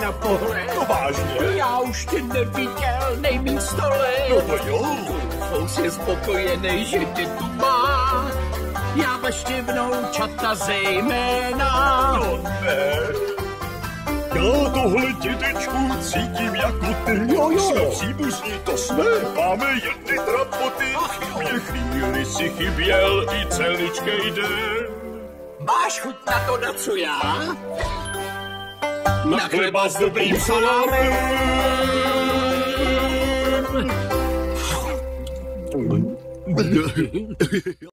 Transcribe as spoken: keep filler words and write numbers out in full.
na pohled. No vážně? Já už tě neviděl, nejmín stole. No to jo. Fous je spokojenej, že tě tu má. Já vaštěvnou čata zejména. No ne. Já tohle dědečku cítím jako ty. Jo, jo. Jsme příbuzní, to jsme. Máme jedny trapoty. Chybě chvíli si chyběl i celíčkej den. Máš chuť na to, na co já? Na chleba s dobrým salámem.